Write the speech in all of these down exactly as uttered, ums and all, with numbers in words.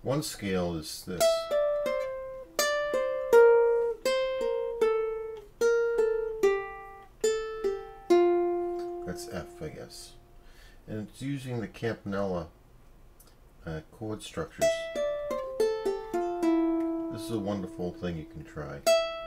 One scale is this. That's F, I guess. And it's using the campanella uh, chord structures. This is a wonderful thing you can try.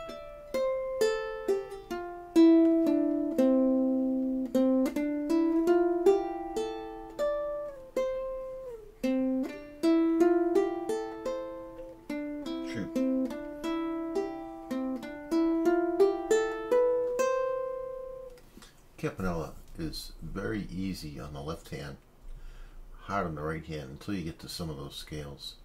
Campanella is very easy on the left hand, hard on the right hand until you get to some of those scales.